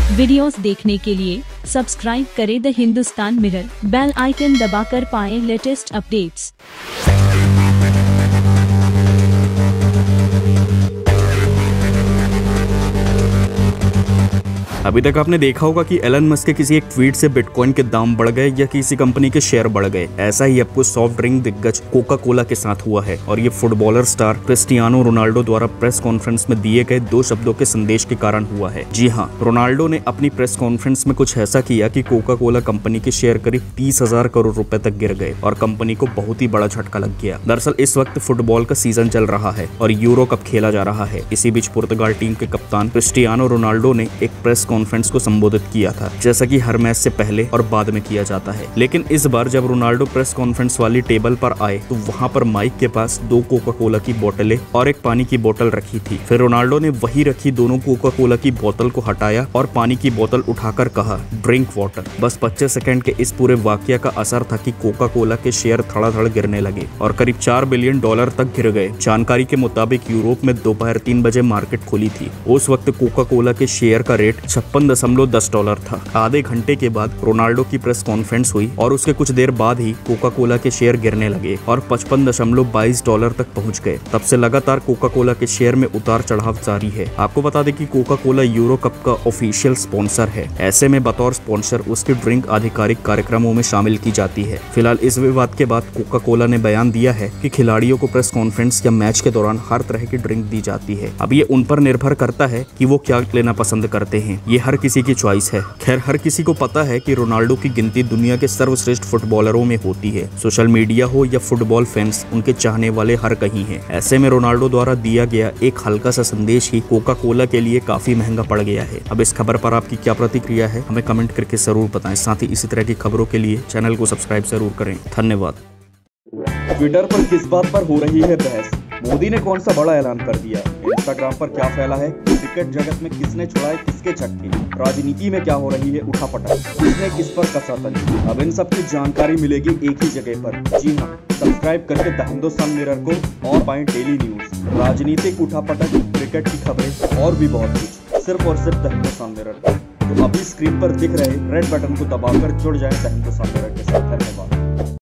Videos देखने के लिए सब्सक्राइब करें the Hindustan Mirror, bell icon दबाकर पाएं लेटेस्ट अपडेट्स। अभी तक आपने देखा होगा कि एलन मस्क के किसी एक ट्वीट से बिटकॉइन के दाम बढ़ गए या किसी कंपनी के शेयर बढ़ गए। ऐसा ही आपको सॉफ्ट ड्रिंक दिग्गज कोका कोला के साथ हुआ है और ये फुटबॉलर स्टार क्रिस्टियानो रोनाल्डो द्वारा प्रेस कॉन्फ्रेंस में दिए गए 2 शब्दों के संदेश के कारण हुआ है। जी हाँ, रोनाल्डो ने अपनी प्रेस कॉन्फ्रेंस में कुछ ऐसा किया कि कोका कोला कंपनी के शेयर करीब 30,000 करोड़ रुपए तक गिर गए और कंपनी को बहुत ही बड़ा झटका लग गया। दरअसल इस वक्त फुटबॉल का सीजन चल रहा है और यूरो कप खेला जा रहा है। इसी बीच पुर्तगाल टीम के कप्तान क्रिस्टियानो रोनाल्डो ने एक प्रेस कॉन्फ्रेंस को संबोधित किया था, जैसा कि हर मैच से पहले और बाद में किया जाता है। लेकिन इस बार जब रोनाल्डो प्रेस कॉन्फ्रेंस वाली टेबल पर आए तो वहां पर माइक के पास 2 कोका कोला की बोतलें और एक पानी की बोतल रखी थी। फिर रोनाल्डो ने वही रखी दोनों कोका कोला की बोतल को हटाया और पानी की बोतल उठाकर कहा, ड्रिंक वाटर। बस 25 सेकंड के इस पूरे वाकया का असर था कि कोका कोला के शेयर धड़ाधड़ गिरने लगे और करीब $4 बिलियन तक गिर गए। जानकारी के मुताबिक यूरोप में दोपहर 3 बजे मार्केट खुली थी। उस वक्त कोका कोला के शेयर का रेट $56.10 था। आधे घंटे के बाद रोनाल्डो की प्रेस कॉन्फ्रेंस हुई और उसके कुछ देर बाद ही कोका कोला के शेयर गिरने लगे और $55.22 तक पहुंच गए। तब से लगातार कोका कोला के शेयर में उतार चढ़ाव जारी है। आपको बता दें कि कोका कोला यूरो कप का ऑफिशियल स्पॉन्सर है। ऐसे में बतौर स्पॉन्सर उसकी ड्रिंक आधिकारिक कार्यक्रमों में शामिल की जाती है। फिलहाल इस विवाद के बाद कोका कोला ने बयान दिया है कि खिलाड़ियों को प्रेस कॉन्फ्रेंस या मैच के दौरान हर तरह की ड्रिंक दी जाती है। अब ये उन पर निर्भर करता है कि वो क्या लेना पसंद करते हैं। ये हर किसी की चॉइस है। खैर, हर किसी को पता है कि रोनाल्डो की गिनती दुनिया के सर्वश्रेष्ठ फुटबॉलरों में होती है। सोशल मीडिया हो या फुटबॉल फैंस, उनके चाहने वाले हर कहीं हैं। ऐसे में रोनाल्डो द्वारा दिया गया एक हल्का सा संदेश ही कोका कोला के लिए काफी महंगा पड़ गया है। अब इस खबर पर आपकी क्या प्रतिक्रिया है, हमें कमेंट करके जरूर बताएं। साथ ही इसी तरह की खबरों के लिए चैनल को सब्सक्राइब जरूर करें। धन्यवाद। ट्विटर पर किस बात पर हो रही है बहस? मोदी ने कौन सा बड़ा ऐलान कर दिया? इंस्टाग्राम पर क्या फैला है? क्रिकेट जगत में किसने छुड़ाए किसके छक्के? राजनीति में क्या हो रही है उठापटक? किसने किस पर कसा तंज? अब इन सब की जानकारी मिलेगी एक ही जगह पर। जी हाँ, सब्सक्राइब करके द हिंदुस्तान मिरर को और पाएं डेली न्यूज, राजनीतिक उठापटक, क्रिकेट की खबरें और भी बहुत कुछ, सिर्फ और सिर्फ द हिंदुस्तान मिरर। तो अभी स्क्रीन पर दिख रहे रेड बटन को दबाकर जुड़ जाएं द हिंदुस्तान मिरर के साथ। धन्यवाद।